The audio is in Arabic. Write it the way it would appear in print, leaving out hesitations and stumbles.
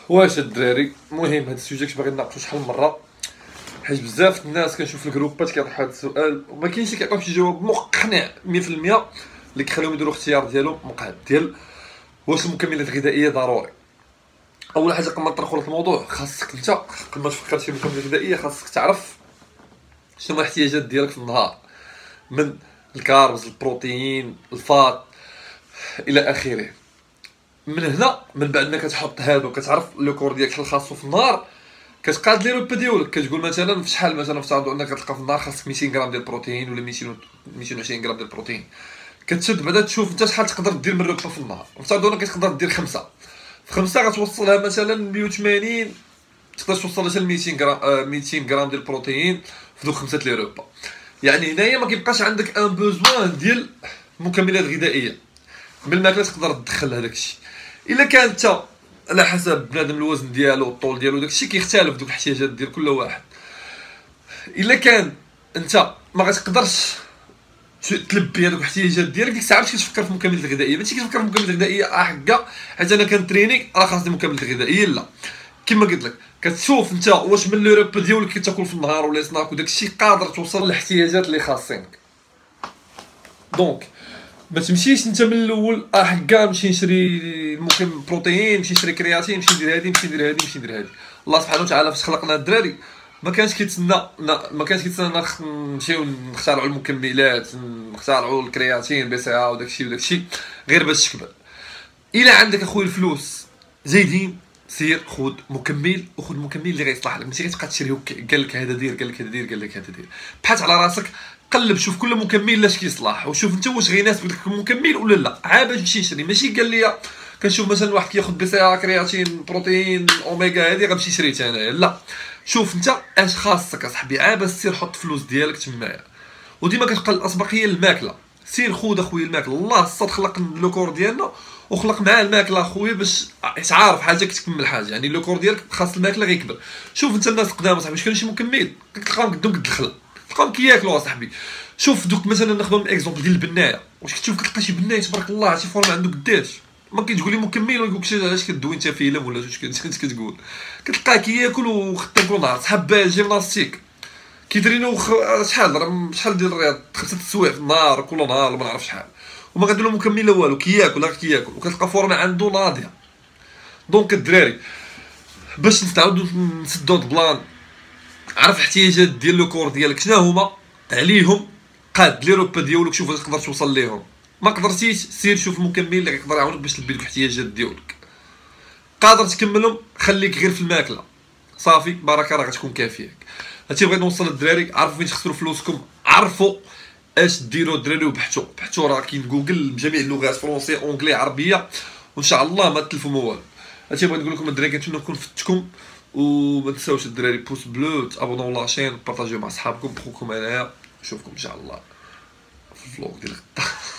واش الدراري، المهم هاد السوجي كنت باغي نناقشو شحال من مره، حيت بزاف الناس كنشوف في الجروبات كيطرحوا هاد السؤال وما كاينش اللي كيعطيو شي جواب مقنع 100% اللي كيخليهم يديروا اختيار ديالهم مقعد ديال واش المكملات الغذائيه ضروري. اول حاجه قبل ما نطرقوا لك الموضوع خاصك انت قبل ما تفكر في المكملات الغذائيه خاصك تعرف شنو هما الاحتياجات ديالك في النهار من الكاربز، البروتين، الفات الى اخره. من هنا من بعد ما كتحط هادو كتعرف لو كور ديالك شحال خاصو في النهار، كتقاد لي روبا ديالك كتقول مثلا في شحال، مثلا افترضوا انك كتلقى في النهار خاصك 200 غرام ديال البروتين ولا 220 غرام ديال البروتين. كتشد بعدا تشوف انت شحال تقدر دير من روبا في النهار. افترضوا انك كتقدر دير خمسه في خمسه غتوصلها مثلا 180، تقدر توصل حتى ل 200 غرام 200 غرام ديال البروتين في دوك خمسه لي روبا. يعني هنايا ما كيبقاش عندك ان بوزوان ديال مكملات غذائيه من الماكله تقدر تدخل هذاك الشيء. الا كان انت على حسب بنادم الوزن ديالو والطول ديالو داكشي كيختلف دوك الاحتياجات ديال كل واحد. الا كان انت ما غتقدرش تلبي هذوك الاحتياجات ديالك، ديك الساعه ماشي كتفكر في المكملات الغذائيه. ماشي كتفكر في المكملات الغذائيه حكا حيت انا كنتريني راه خاصني مكملات غذائيه، لا. كما قلت لك كتشوف انت واش من لي روب ديالك كتاكل في النهار ولا سناك وداكشي قادر توصل للاحتياجات اللي خاصينك. دونك ما تمشيش انت من الاول حكا نمشي نشري المكمل بروتين، نمشي نشري كرياتين، نمشي ندير هادي، نمشي ندير هادي، نمشي ندير هادي. الله سبحانه وتعالى فاش خلقنا الدراري ما كانش كيتسنى نمشيو نخترعوا المكملات، نخترعوا الكرياتين بي سي ا وداكشي وداكشي غير باش تكبر. الا عندك اخويا الفلوس زايدين سير خذ مكمل، وخذ مكمل اللي غيصلح لك. ماشي غتبقى تشري قال لك هذا دير، قال لك هذا دير، قال لك هذا دير. بحث على راسك، قلب شوف كل مكمل لاش كيصلح، وشوف انت واش غيناسبك داك المكمل ولا لا. عاد باش تمشي تشري. ماشي قال لي كنشوف مثلا واحد كياخذ بي سي ا كرياتين بروتين اوميغا هذه غنمشي شريتها انايا، لا. شوف انت اش خاصك اصاحبي، عاد باش سير حط فلوس ديالك تمايا. وديما كتبقى الاسبقيه للماكله. سير خذ اخويا الماكله، الله الصاد خلق لو كور ديالنا وخلق معاه الماكله اخويا باش تعرف حاجه كتكمل حاجه. يعني لو كور ديالك خاص الماكله غيكبر. شوف انت الناس القدام اصاحبي واش كاين شي مكمل كتلقاهم قدام قد الخل، تلقاهم كياكلوا اصاحبي. شوف دوك مثلا ناخذ من اكزومبل ديال البنايه، واش كتشوف كتلقى شي بنايه تبارك الله شي فورما عنده قداش، ما كتقول لي مكمل ويقول لك علاش كدوي انت فيلم ولا واش كتقول. كتلقاه كياكل وخدام كل نهار صحاب جيمناستيك كيترينو شحال ديال الرياض 5 السوايع في النهار كل نهار ولا ما نعرف شحال، وما غادير له مكمل لا والو، كياكل غير كياكل وكتلقى فورما عنده ناضيه. دونك الدراري باش نتعاودو نسدو البلان، عرف الاحتياجات ديال لو كور ديالك شنو هما، عليهم قاد لي روبا ديالك، شوف واش تقدر توصل ليهم. ما قدرتيش سير شوف المكمل اللي يقدر يعاونك باش تلبي دوك الاحتياجات ديالك. قادر تكملهم خليك غير في الماكله صافي، بركه راه غتكون كافياك. هادشي بغيت نوصل للدراري. عرفوا فين تخسروا فلوسكم، عرفوا اش ديروا الدراري، وبحثوا راه كاين جوجل بجميع اللغات، فرونسي اونغلي عربيه، وان شاء الله ما تلفوا ما والو. هادشي بغيت نقول لكم الدراري، كنتمنى نكون فدتكم. وما تنساوش الدراري بوس بلو، تابوناو لاشين، بارطاجيو مع صحابكم، بخوكم انايا. نشوفكم ان شاء الله في الفلوق ديال غدا.